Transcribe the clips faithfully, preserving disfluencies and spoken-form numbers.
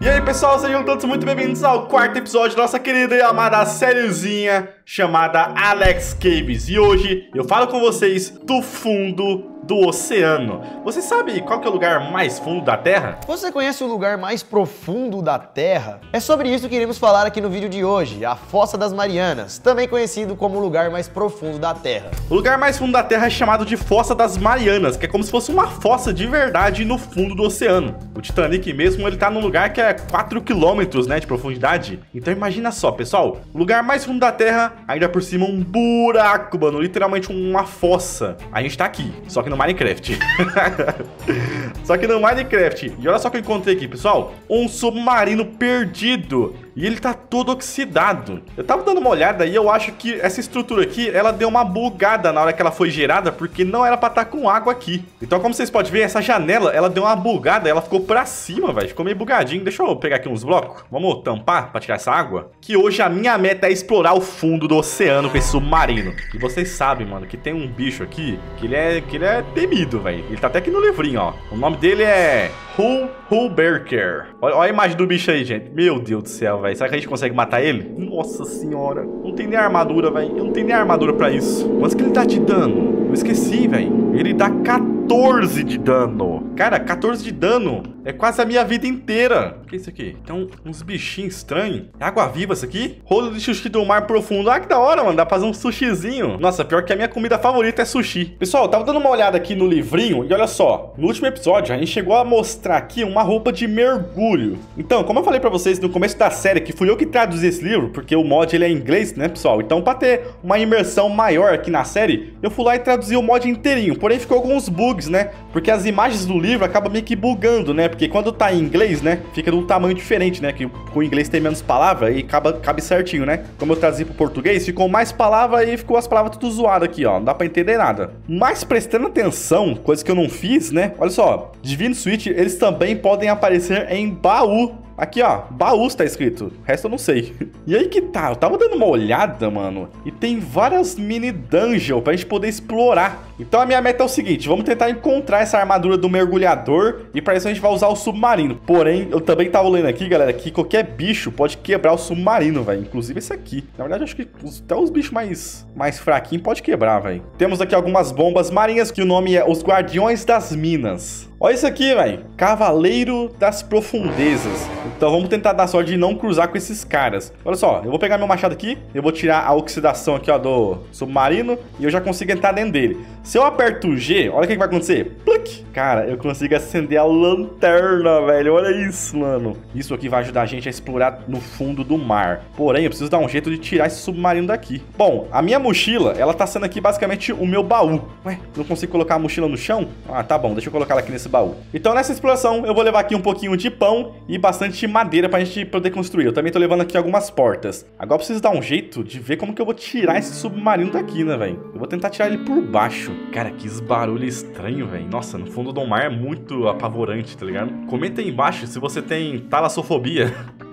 E aí pessoal, sejam todos muito bem-vindos ao quarto episódio da nossa querida e amada sériezinha chamada Alex Caves. E hoje eu falo com vocês do fundo do oceano. Você sabe qual que é o lugar mais fundo da Terra? Você conhece o lugar mais profundo da Terra? É sobre isso que iremos falar aqui no vídeo de hoje, a Fossa das Marianas, também conhecido como o lugar mais profundo da Terra. O lugar mais fundo da Terra é chamado de Fossa das Marianas, que é como se fosse uma fossa de verdade no fundo do oceano. O Titanic mesmo, ele tá num lugar que é quatro quilômetros, né, de profundidade. Então imagina só, pessoal, o lugar mais fundo da Terra, ainda por cima um buraco, mano, literalmente uma fossa. A gente tá aqui, só que no Minecraft. Só que no Minecraft. E olha só o que eu encontrei aqui, pessoal. Um submarino perdido. E ele tá todo oxidado. Eu tava dando uma olhada e eu acho que essa estrutura aqui, ela deu uma bugada na hora que ela foi gerada, porque não era pra estar com água aqui. Então, como vocês podem ver, essa janela, ela deu uma bugada, ela ficou pra cima, velho. Ficou meio bugadinho. Deixa eu pegar aqui uns blocos. Vamos tampar pra tirar essa água. Que hoje a minha meta é explorar o fundo do oceano com esse submarino. E vocês sabem, mano, que tem um bicho aqui, que ele é, que ele é temido, velho. Ele tá até aqui no livrinho, ó. O nome dele é Hull Hullberker. Olha, olha a imagem do bicho aí, gente. Meu Deus do céu, velho. Será que a gente consegue matar ele? Nossa senhora. Não tem nem armadura, velho. Eu não tenho nem armadura pra isso. Quanto que ele dá de dano? Eu esqueci, velho. Ele dá quatorze de dano. Cara, quatorze de dano é quase a minha vida inteira. O que é isso aqui? Tem uns bichinhos estranhos. É água viva isso aqui? Rolo de sushi do mar profundo. Ah, que da hora, mano. Dá pra fazer um sushizinho. Nossa, pior que a minha comida favorita é sushi. Pessoal, eu tava dando uma olhada aqui no livrinho e olha só. No último episódio, a gente chegou a mostrar aqui uma roupa de mergulho. Então, como eu falei pra vocês no começo da série, que fui eu que traduzi esse livro, porque o mod ele é em inglês, né, pessoal? Então, pra ter uma imersão maior aqui na série, eu fui lá e traduzi o mod inteirinho. Porém, ficou alguns bugs, né? Porque as imagens do livro acabam meio que bugando, né? Porque quando tá em inglês, né, fica de um tamanho diferente, né? Que com o inglês tem menos palavra e acaba, cabe certinho, né? Como eu traduzi pro português, ficou mais palavra e ficou as palavras tudo zoadas aqui, ó. Não dá pra entender nada. Mas prestando atenção, coisa que eu não fiz, né? Olha só, Divino Switch, eles também podem aparecer em baú. Aqui, ó, baús tá escrito. O resto eu não sei. E aí que tá, eu tava dando uma olhada, mano, e tem várias mini dungeons pra gente poder explorar. Então a minha meta é o seguinte, vamos tentar encontrar essa armadura do mergulhador e pra isso a gente vai usar o submarino. Porém, eu também tava lendo aqui, galera, que qualquer bicho pode quebrar o submarino, velho. Inclusive esse aqui. Na verdade, acho que os, até os bichos mais, mais fraquinhos pode quebrar, velho. Temos aqui algumas bombas marinhas, que o nome é Os Guardiões das Minas. Olha isso aqui, velho. Cavaleiro das Profundezas. Então vamos tentar dar sorte de não cruzar com esses caras. Olha só, eu vou pegar meu machado aqui. Eu vou tirar a oxidação aqui, ó, do submarino. E eu já consigo entrar dentro dele. Se eu aperto o G, olha o que vai acontecer. Pluc! Cara, eu consigo acender a lanterna, velho. Olha isso, mano. Isso aqui vai ajudar a gente a explorar no fundo do mar. Porém, eu preciso dar um jeito de tirar esse submarino daqui. Bom, a minha mochila, ela tá sendo aqui basicamente o meu baú. Ué, não consigo colocar a mochila no chão? Ah, tá bom. Deixa eu colocar ela aqui nesse baú. Então nessa exploração eu vou levar aqui um pouquinho de pão e bastante madeira pra gente poder construir. Eu também tô levando aqui algumas portas. Agora eu preciso dar um jeito de ver como que eu vou tirar esse submarino daqui, né, velho? Eu vou tentar tirar ele por baixo. Cara, que barulho estranho, velho. Nossa, no fundo do mar é muito apavorante, tá ligado? Comenta aí embaixo se você tem talassofobia.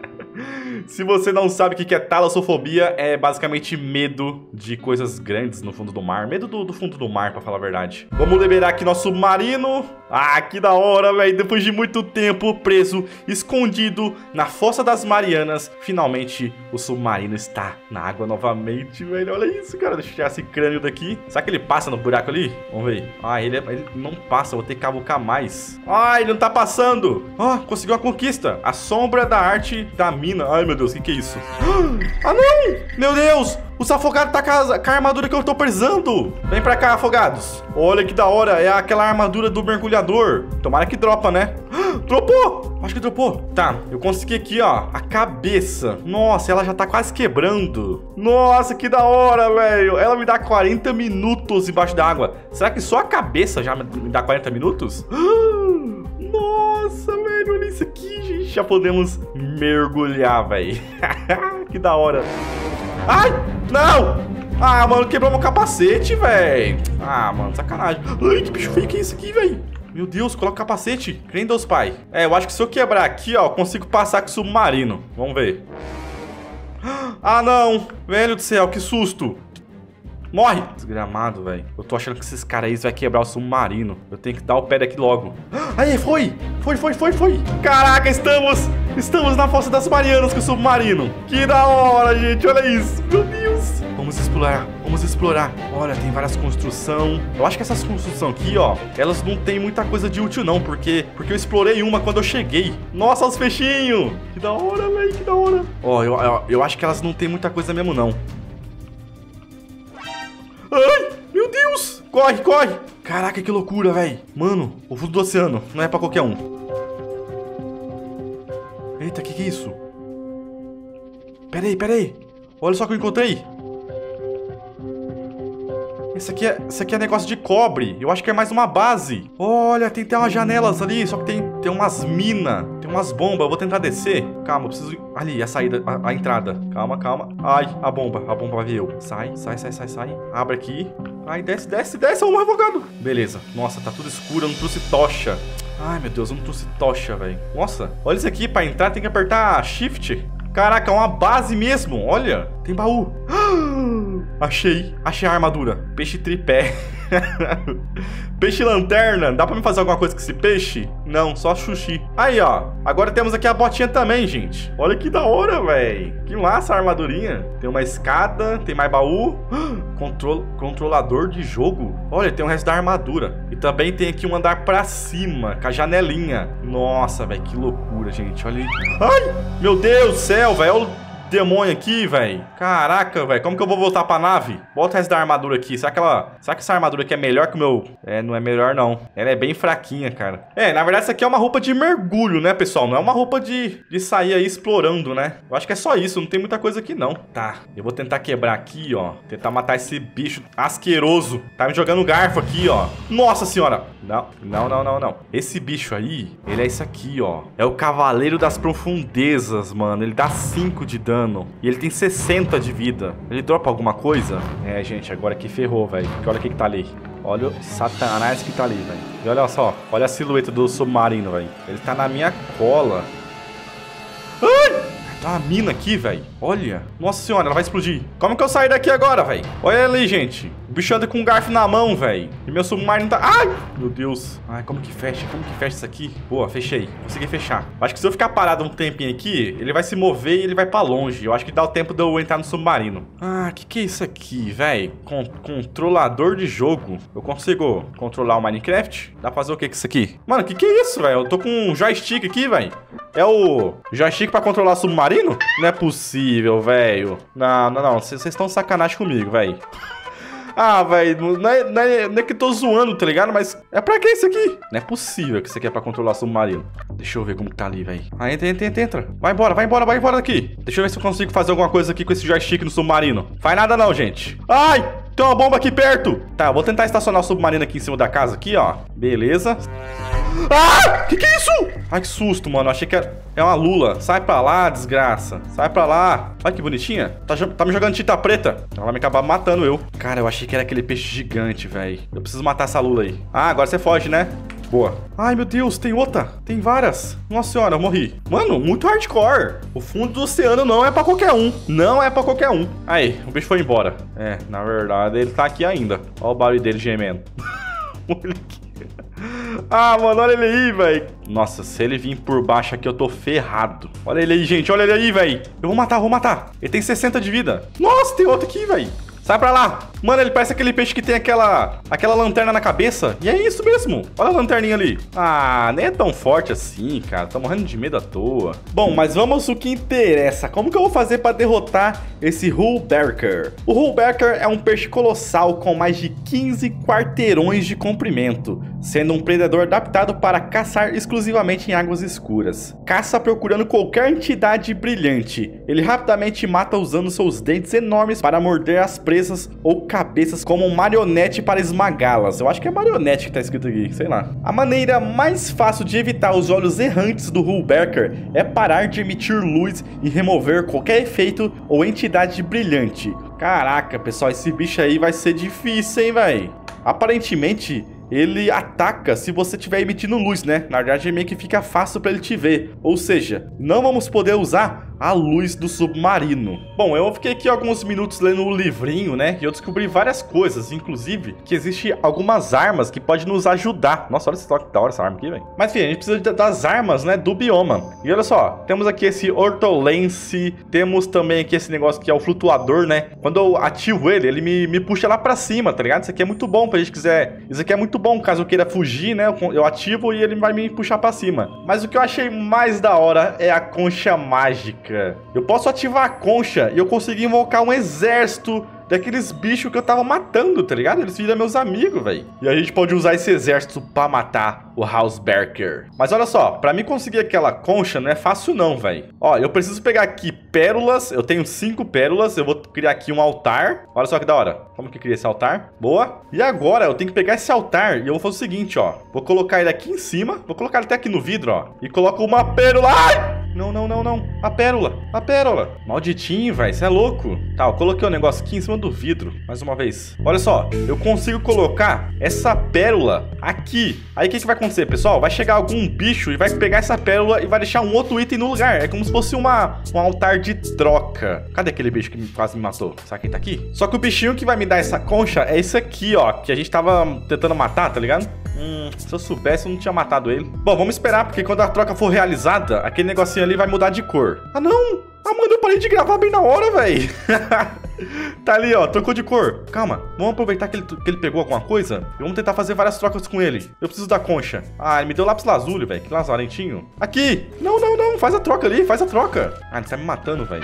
Se você não sabe o que é talassofobia, é basicamente medo de coisas grandes no fundo do mar. Medo do, do fundo do mar, pra falar a verdade. Vamos liberar aqui nosso submarino. Ah, que da hora, velho. Depois de muito tempo preso, escondido na Fossa das Marianas, finalmente o submarino está na água novamente, velho. Olha isso, cara. Deixa eu tirar esse crânio daqui. Será que ele passa no buraco ali? Vamos ver. Ah, ele, é, ele não passa. Eu vou ter que cavucar mais. Ah, ele não tá passando. Ah, conseguiu a conquista. A sombra da arte da mina. Ai, meu Deus, o que, que é isso? Ah, não! Meu Deus! Os afogados tá com a, com a armadura que eu tô precisando. Vem pra cá, afogados. Olha que da hora. É aquela armadura do mergulhador. Tomara que dropa, né? Dropou! Acho que dropou. Tá, eu consegui aqui, ó, a cabeça. Nossa, ela já tá quase quebrando. Nossa, que da hora, velho. Ela me dá quarenta minutos embaixo da água. Será que só a cabeça já me dá quarenta minutos? Nossa, velho, olha isso aqui, gente. Já podemos mergulhar, velho. Que da hora. Ai, não! Ah, mano, quebrou meu capacete, velho. Ah, mano, sacanagem. Ai, que bicho feio que é isso aqui, velho. Meu Deus, coloca o capacete. Crê em Deus, pai. É, eu acho que se eu quebrar aqui, ó, eu consigo passar com o submarino. Vamos ver. Ah, não. Velho do céu, que susto. Morre! Desgramado, velho. Eu tô achando que esses caras aí vai quebrar o submarino. Eu tenho que dar o pé daqui logo. Aí, foi! Foi, foi, foi, foi! Caraca, estamos... Estamos na Fossa das Marianas com o submarino. Que da hora, gente. Olha isso. Meu Deus. Vamos explorar. Vamos explorar. Olha, tem várias construções. Eu acho que essas construções aqui, ó, elas não tem muita coisa de útil, não. Porque, porque eu explorei uma quando eu cheguei. Nossa, os peixinhos. Que da hora, velho. Que da hora. Ó, eu, eu, eu acho que elas não tem muita coisa mesmo, não. Ai, meu Deus. Corre, corre. Caraca, que loucura, velho. Mano, o fundo do oceano não é pra qualquer um. Eita, que que é isso? Pera aí, pera aí. Olha só o que eu encontrei. Esse aqui, é, esse aqui é negócio de cobre. Eu acho que é mais uma base. Olha, tem até umas janelas ali. Só que tem, tem umas minas. Tem umas bombas. Eu vou tentar descer. Calma, eu preciso... Ali, a saída, a, a entrada. Calma, calma. Ai, a bomba. A bomba vai ver eu. Sai, sai, sai, sai, sai. Abre aqui. Ai, desce, desce, desce. É um advogado. Beleza. Nossa, tá tudo escuro. Eu não trouxe tocha. Ai, meu Deus, eu não trouxe tocha, velho. Nossa, olha isso aqui. Pra entrar tem que apertar Shift. Caraca, é uma base mesmo. Olha, tem baú. Achei, achei a armadura. Peixe tripé. Peixe lanterna. Dá pra me fazer alguma coisa com esse peixe? Não, só sushi. Aí, ó. Agora temos aqui a botinha também, gente. Olha que da hora, velho. Que massa a armadurinha. Tem uma escada, tem mais baú. Control... Controlador de jogo. Olha, tem o resto da armadura. E também tem aqui um andar pra cima, com a janelinha. Nossa, velho, que loucura, gente. Olha aí. Ai, meu Deus do céu, velho. Olha o demônio aqui, velho. Caraca, velho. Como que eu vou voltar pra nave? Bota o resto da armadura aqui. Será que ela... Será que essa armadura aqui é melhor que o meu... É, não é melhor, não. Ela é bem fraquinha, cara. É, na verdade, essa aqui é uma roupa de mergulho, né, pessoal? Não é uma roupa de, de sair aí explorando, né? Eu acho que é só isso. Não tem muita coisa aqui, não. Tá. Eu vou tentar quebrar aqui, ó. Tentar matar esse bicho asqueroso. Tá me jogando garfo aqui, ó. Nossa senhora. Não, não, não, não, não. Esse bicho aí, ele é isso aqui, ó. É o Cavaleiro das Profundezas, mano. Ele dá cinco de dano. E ele tem sessenta de vida. Ele dropa alguma coisa? É, gente, agora que ferrou, velho. Porque olha o que que tá ali. Olha o satanás que tá ali, velho. E olha só. Olha a silhueta do submarino, velho. Ele tá na minha cola. Ai! Tá uma mina aqui, velho. Olha. Nossa senhora, ela vai explodir. Como que eu saio daqui agora, velho? Olha ali, gente. O bicho anda com um garfo na mão, velho. E meu submarino tá... Ai! Meu Deus. Ai, como que fecha? Como que fecha isso aqui? Boa, fechei. Consegui fechar. Acho que se eu ficar parado um tempinho aqui, ele vai se mover e ele vai pra longe. Eu acho que dá o tempo de eu entrar no submarino. Ah, que que é isso aqui, velho? Con controlador de jogo. Eu consigo controlar o Minecraft? Dá pra fazer o que com isso aqui? Mano, que que é isso, velho? Eu tô com um joystick aqui, velho. É o joystick pra controlar submarino? Não é possível, velho. Não, não, não. Vocês estão sacanagem comigo, velho. Ah, velho, não, é, não, é, não é que eu tô zoando, tá ligado? Mas é pra que isso aqui? Não é possível que isso aqui é pra controlar submarino. Deixa eu ver como que tá ali, velho. Ah, entra, entra, entra, entra. Vai embora, vai embora, vai embora daqui. Deixa eu ver se eu consigo fazer alguma coisa aqui com esse joystick no submarino. Faz nada não, gente. Ai, tem uma bomba aqui perto. Tá, eu vou tentar estacionar o submarino aqui em cima da casa, aqui, ó. Beleza. Ah! Que que é isso? Ai, que susto, mano. Eu achei que era... É uma lula. Sai pra lá, desgraça. Sai pra lá. Olha que bonitinha. Tá, tá me jogando tinta preta. Ela vai me acabar matando eu. Cara, eu achei que era aquele peixe gigante, velho. Eu preciso matar essa lula aí. Ah, agora você foge, né? Boa. Ai, meu Deus, tem outra. Tem várias. Nossa senhora, eu morri. Mano, muito hardcore. O fundo do oceano não é pra qualquer um. Não é pra qualquer um. Aí, o bicho foi embora. É, na verdade, ele tá aqui ainda. Olha o barulho dele gemendo. Olha aqui. Ah, mano, olha ele aí, velho. Nossa, se ele vir por baixo aqui, eu tô ferrado. Olha ele aí, gente. Olha ele aí, velho. Eu vou matar, vou matar. Ele tem sessenta de vida. Nossa, tem outro aqui, velho. Sai pra lá. Mano, ele parece aquele peixe que tem aquela aquela lanterna na cabeça. E é isso mesmo. Olha a lanterninha ali. Ah, nem é tão forte assim, cara. Tô morrendo de medo à toa. Bom, mas vamos ao que interessa. Como que eu vou fazer pra derrotar esse Hullbarker? O Hullbarker é um peixe colossal com mais de quinze quarteirões de comprimento, sendo um predador adaptado para caçar exclusivamente em águas escuras. Caça procurando qualquer entidade brilhante. Ele rapidamente mata usando seus dentes enormes para morder as presas ou cabeças como um marionete para esmagá-las. Eu acho que é marionete que tá escrito aqui, sei lá. A maneira mais fácil de evitar os olhos errantes do Hullbarker é parar de emitir luz e remover qualquer efeito ou entidade brilhante. Caraca, pessoal, esse bicho aí vai ser difícil, hein, velho? Aparentemente, ele ataca se você estiver emitindo luz, né? Na verdade, meio que fica fácil pra ele te ver. Ou seja, não vamos poder usar a luz do submarino. Bom, eu fiquei aqui alguns minutos lendo o livrinho, né? E eu descobri várias coisas, inclusive que existe algumas armas que podem nos ajudar. Nossa, olha esse toque da hora essa arma aqui, velho. Mas enfim, a gente precisa das armas, né, do bioma. E olha só, temos aqui esse Ortolense, temos também aqui esse negócio que é o flutuador, né? Quando eu ativo ele, ele me, me puxa lá pra cima, tá ligado? Isso aqui é muito bom pra gente quiser... Isso aqui é muito bom, caso eu queira fugir, né? Eu, eu ativo e ele vai me puxar pra cima. Mas o que eu achei mais da hora é a concha mágica. Eu posso ativar a concha e eu consegui invocar um exército daqueles bichos que eu tava matando, tá ligado? Eles viram meus amigos, velho. E a gente pode usar esse exército pra matar o Hausberger. Mas olha só, pra mim conseguir aquela concha não é fácil não, velho. Ó, eu preciso pegar aqui pérolas. Eu tenho cinco pérolas. Eu vou criar aqui um altar. Olha só que da hora. Como que cria esse altar? Boa. E agora eu tenho que pegar esse altar e eu vou fazer o seguinte, ó. Vou colocar ele aqui em cima. Vou colocar ele até aqui no vidro, ó. E coloco uma pérola. Ai! Não, não, não, não. A pérola. A pérola. Malditinho, velho. Você é louco. Tá, eu coloquei um negócio aqui em cima do vidro. Mais uma vez. Olha só. Eu consigo colocar essa pérola aqui. Aí o que, que vai acontecer, pessoal? Vai chegar algum bicho e vai pegar essa pérola e vai deixar um outro item no lugar. É como se fosse uma, um altar de troca. Cadê aquele bicho que me, quase me matou? Será que ele tá aqui? Só que o bichinho que vai me dar essa concha é esse aqui, ó. Que a gente tava tentando matar, tá ligado? Hum, se eu soubesse, eu não tinha matado ele. Bom, vamos esperar, porque quando a troca for realizada, aquele negocinho ali vai mudar de cor. Ah, não! Ah, mano, eu parei de gravar bem na hora, velho. Tá ali, ó, trocou de cor. Calma, vamos aproveitar que ele, que ele pegou alguma coisa e vamos tentar fazer várias trocas com ele. Eu preciso da concha. Ah, ele me deu lápis lazuli, velho. Que lazarentinho. Aqui! Não, não, não, faz a troca ali, faz a troca. Ah, ele tá me matando, velho.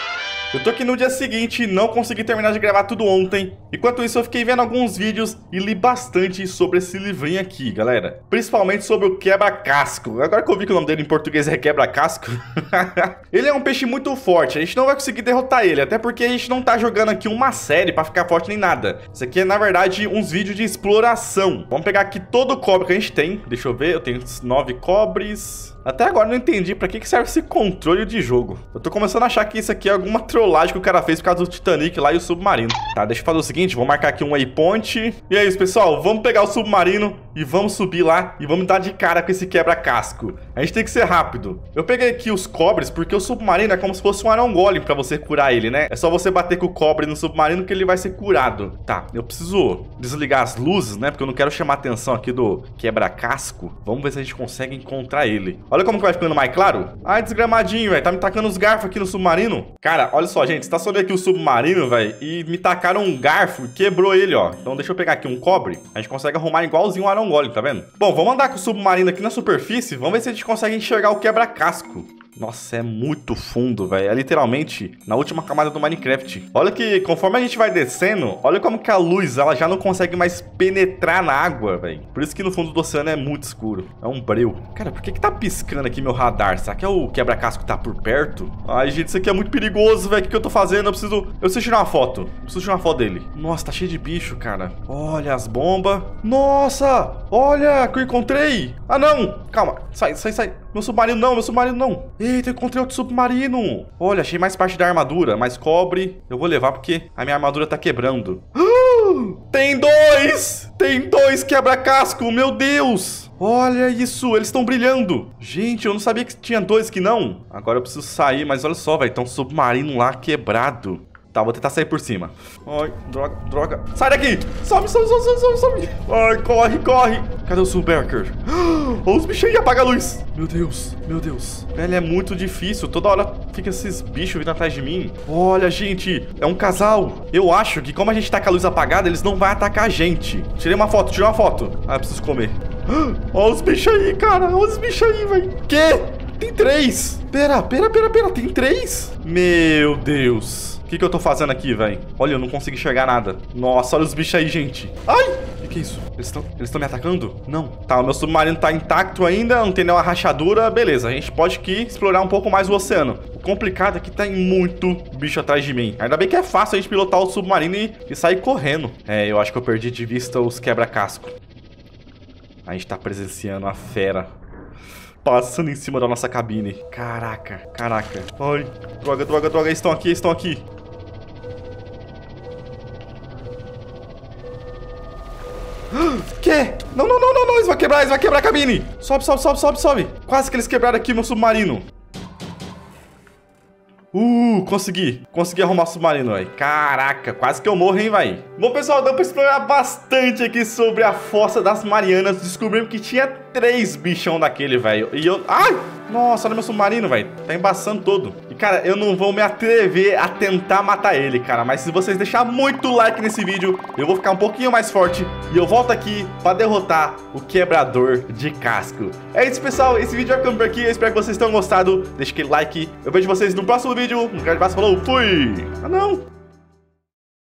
Eu tô aqui no dia seguinte e não consegui terminar de gravar tudo ontem. Enquanto isso, eu fiquei vendo alguns vídeos e li bastante sobre esse livrinho aqui, galera. Principalmente sobre o quebra-casco. Agora que eu vi que o nome dele em português é quebra-casco. Ele é um peixe muito forte, a gente não vai conseguir derrotar ele. Até porque a gente não tá jogando aqui uma série pra ficar forte nem nada. Isso aqui é, na verdade, uns vídeos de exploração. Vamos pegar aqui todo o cobre que a gente tem. Deixa eu ver, eu tenho nove cobres... Até agora eu não entendi pra que que serve esse controle de jogo. Eu tô começando a achar que isso aqui é alguma trollagem que o cara fez por causa do Titanic lá e o submarino. Tá, deixa eu fazer o seguinte, vou marcar aqui um waypoint. E é isso, pessoal, vamos pegar o submarino e vamos subir lá e vamos dar de cara com esse quebra-casco. A gente tem que ser rápido. Eu peguei aqui os cobres porque o submarino é como se fosse um Iron Golem pra você curar ele, né? É só você bater com o cobre no submarino que ele vai ser curado. Tá, eu preciso desligar as luzes, né? Porque eu não quero chamar a atenção aqui do quebra-casco. Vamos ver se a gente consegue encontrar ele. Olha como que vai ficando mais claro. Ai, desgramadinho, velho. Tá me tacando os garfos aqui no submarino. Cara, olha só, gente. Estacionei aqui o submarino, velho. E me tacaram um garfo e quebrou ele, ó. Então deixa eu pegar aqui um cobre. A gente consegue arrumar igualzinho um Iron Golem, tá vendo? Bom, vamos andar com o submarino aqui na superfície. Vamos ver se a gente consegue enxergar o quebra-casco. Nossa, é muito fundo, velho. É literalmente na última camada do Minecraft. Olha que conforme a gente vai descendo, olha como que a luz, ela já não consegue mais penetrar na água, velho. Por isso que no fundo do oceano é muito escuro. É um breu. Cara, por que que tá piscando aqui meu radar? Será que é o quebra-casco que tá por perto? Ai, gente, isso aqui é muito perigoso, velho. O que que eu tô fazendo? Eu preciso... Eu preciso tirar uma foto. Eu preciso tirar uma foto dele. Nossa, tá cheio de bicho, cara. Olha as bombas. Nossa! Olha que eu encontrei. Ah, não! Calma. Sai, sai, sai. Meu submarino não, meu submarino não. Eita, eu encontrei outro submarino. Olha, achei mais parte da armadura, mais cobre. Eu vou levar porque a minha armadura tá quebrando. Tem dois! Tem dois quebra-casco, meu Deus! Olha isso, eles estão brilhando. Gente, eu não sabia que tinha dois que não. Agora eu preciso sair, mas olha só, velho. Tem um submarino lá quebrado. Tá, vou tentar sair por cima. Ai, droga, droga. Sai daqui! Sobe, sobe, sobe, sobe, sobe, sobe. Ai, corre, corre. Cadê o Subberker? Oh, os bichos aí, apaga a luz. Meu Deus, meu Deus. Velho, é muito difícil. Toda hora fica esses bichos vindo atrás de mim. Olha, gente, é um casal. Eu acho que como a gente tá com a luz apagada, eles não vão atacar a gente. Tirei uma foto, tirei uma foto. Ah, eu preciso comer. Olha os bichos aí, cara. Olha os bichos aí, velho. Quê? Tem três. Pera, pera, pera, pera. Tem três? Meu Deus. O que que eu tô fazendo aqui, velho? Olha, eu não consigo enxergar nada. Nossa, olha os bichos aí, gente. Ai! O que que é isso? Eles estão eles estão me atacando? Não. Tá, o meu submarino tá intacto ainda, não tem nenhuma rachadura. Beleza, a gente pode aqui explorar um pouco mais o oceano. O complicado é que tem muito bicho atrás de mim. Ainda bem que é fácil a gente pilotar o submarino e, e sair correndo. É, eu acho que eu perdi de vista os quebra-casco. A gente tá presenciando a fera passando em cima da nossa cabine. Caraca, caraca. Ai, droga, droga, droga. Eles estão aqui, eles estão aqui. Que? Não, não, não, não, não. Eles vão quebrar, eles vão quebrar a cabine. Sobe, sobe, sobe, sobe, sobe. Quase que eles quebraram aqui meu submarino. Uh, consegui. Consegui arrumar o submarino, velho. Caraca, quase que eu morro, hein, vai. Bom, pessoal, deu pra explorar bastante aqui sobre a Fossa das Marianas. Descobrimos que tinha três bichão daquele, velho. E eu... Ai! Nossa, olha meu submarino, velho. Tá embaçando todo. E, cara, eu não vou me atrever a tentar matar ele, cara. Mas se vocês deixarem muito like nesse vídeo, eu vou ficar um pouquinho mais forte. E eu volto aqui pra derrotar o quebrador de casco. É isso, pessoal. Esse vídeo vai ficando por aqui. Eu espero que vocês tenham gostado. Deixa aquele like. Eu vejo vocês no próximo vídeo. Um grande abraço, falou, fui! Ah, não!